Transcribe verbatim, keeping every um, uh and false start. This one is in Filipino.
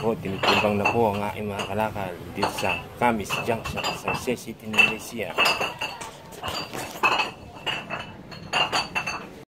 po, tinitimbang na po ang aking mga kalakal dito sa Camis Junction sa City, Malaysia.